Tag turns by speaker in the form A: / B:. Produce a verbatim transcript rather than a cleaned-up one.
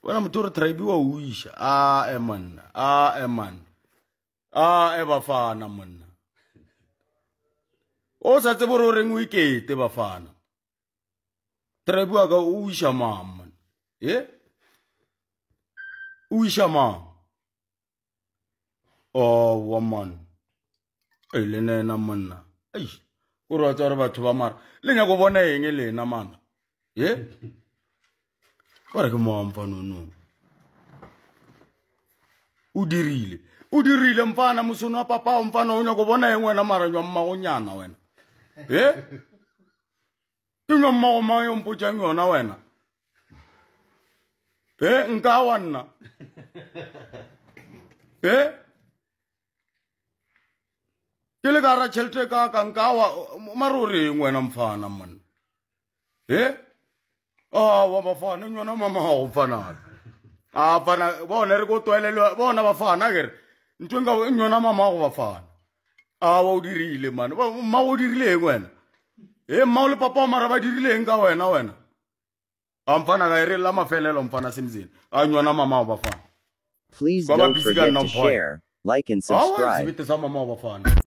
A: wena motho re tribe wa uisha a e monna a e man a e bafana monna o sa tsebo re reng o ikete bafana tribe wa ka o uisha mama eh uisha mama oh woman e le nena monna ai o ra tsara batho ba mara le nya go bona eng le na mama eh wa ke mo amfano no o dirile o dirile mfana mosono wa papa o mfana o nya go bona eng wena mara nywa mma go nyana wena eh ke nywa mma go ma yo mpotjang yona wena eh nka wanna eh ke le ka ra chelte ka ka nka wa marore wena mfana monna eh ah wa bafana nyona mama ha o fana ah fana bona re go toelelwa bona bafana ke ntwenga nyona mama go bafana ah wa o dirile man ma o dirile wena eh ma le papa mara ba dirile eng ka wena wena amfana ga ire la mafelelo mfana simzini a nyona mama go bafana
B: Please don't forget to share, like and subscribe.
A: Ah wa mama go bafana